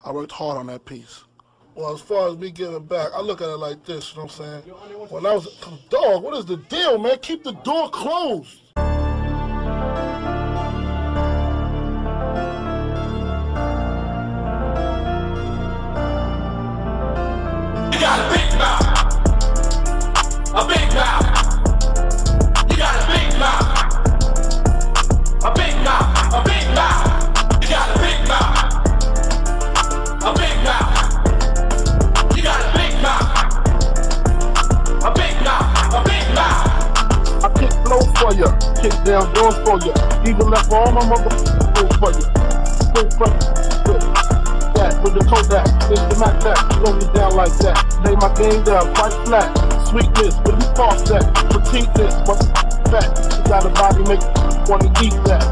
I worked hard on that piece. Well, as far as me giving back, I look at it like this, you know what I'm saying? When I was, dog, what is the deal, man? Keep the door closed. You got a big mouth. A big mouth. You got a big mouth. A big mouth. A big mouth. You got a big mouth. A big mouth. You got a big mouth. A big mouth. A big mouth. I kick blows for ya, kick down doors for ya, even left all my motherfuckers for ya. Go from that with the Kodak, it's the Mac that, slow me down like that. Lay my game down, quite flat. Sweetness, where you park that? Petiteness, what's fat? You got a body, make you wanna eat that.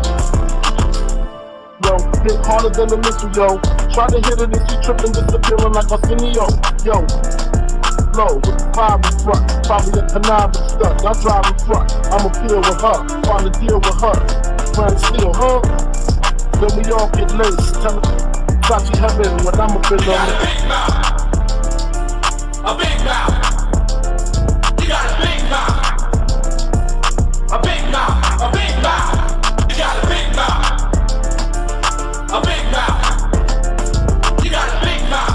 Yo, hit harder than a missile, yo. Try to hit it and she tripping, disappearing like Arsenio. Yo, low with the private front, probably a conniving stunt. I drive in front, I'ma deal with her, trying to deal with her. Trying to steal her, then we all get laced. Tell me, Sachi heaven when I'm up in You got a big mouth. A big mouth. You got a big mouth. A big mouth. A big mouth. You got a big mouth. A big mouth. You got a big mouth.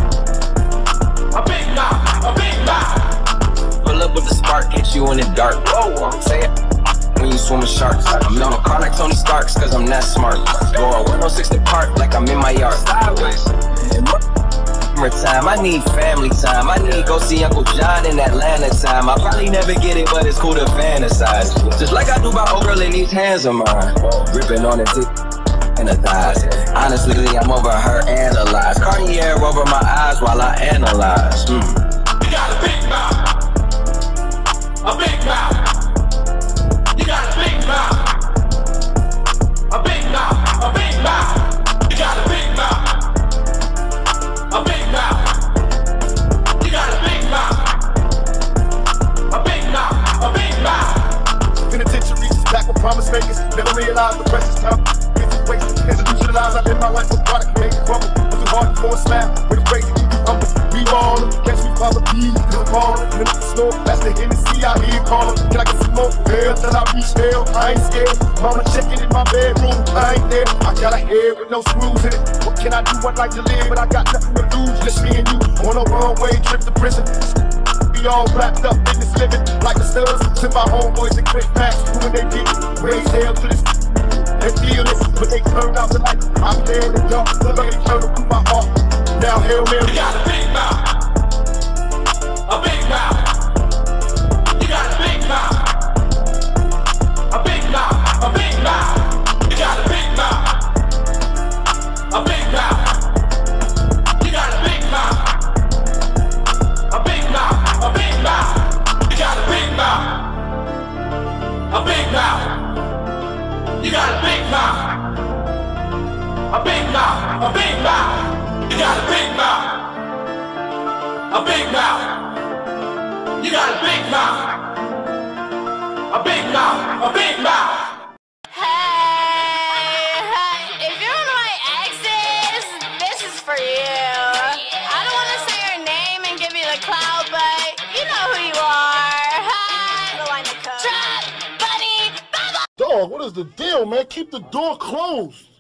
A big mouth. A big mouth. Pull up with the spark, hit you in the dark. Whoa, I'm saying when you swimming sharks. I'm in a car like Tony Stark's, cause I'm that smart. Going 106 to park like I'm in my yard. Sideways. Time. I need family time. I need go see Uncle John in Atlanta time. I probably never get it, but it's cool to fantasize. Just like I do by old girl in these hands of mine. Ripping on the dick and the thighs. Honestly, I'm over her analyze. Cartier over my eyes while I analyze. You got a big mouth. A big mouth. You got a big mouth. A big mouth. A big mouth. You got a big mouth. A big mouth. You got a big mouth. A big mouth. A big mouth. Penitentiaries is back with promise makers. Never realized the precious time. Institutionalized, I live my life with product, make it crumble. Was it hard for a smile? With a crazy you do humble. We ball them, catch me follow bees, do the ball them. In the snow, that's the Hennessy out here calling. Can I get some more? Hell, till I reach hell, I ain't scared. Mama checking in my bedroom, I ain't there. I got a head with no screws in it. What can I do? I'd like to live, but I got nothing to lose. Just me and you on a one-way trip to prison. We all wrapped up in this living like the studs. To my homeboys and quick packs, when they did it, raise hell to this. They feel it, but they turn out the light. I'm there to jump, the lady turn through my heart. Now Hail Mary. You got a big mouth. A big mouth. You got a big mouth. A big mouth. A big mouth. You got a big mouth. A big mouth. You got a big mouth. A big mouth. A big mouth. You got a big mouth. A big mouth. You got a big mouth. A big mouth. A big mouth. You got a big mouth. A big mouth. You got a big mouth. A big mouth. A big mouth. Hey, if you're one of my exes, this is for you. I don't want to say your name and give you the clout, but you know who you are. Hey, the line of code. Trap, buddy, Dog, what is the deal, man? Keep the door closed.